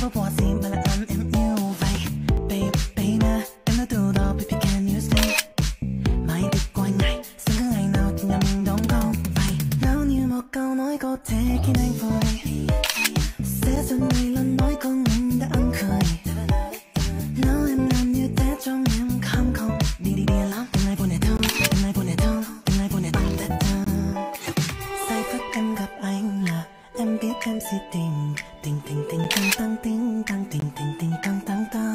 có bỏ gì mà là anh em yêu vậy. Baby mà em nói từ đó, baby can you stay. Mãi đi qua ngày, xem có ngày nào thì nhà mình đón con vậy. Nếu như một câu nói có thể khiến anh vui, sẽ dần này lần nói con mình đã ăn khởi. Nếu em làm như thế trong em không không đi lắm. Từng ngày buồn để thương, từng ngày buồn để thương, từng ngày buồn để thương. Giây phút em gặp anh là em biết em si tình tăng tăng tăng tăng tăng tăng tăng tăng tăng tăng.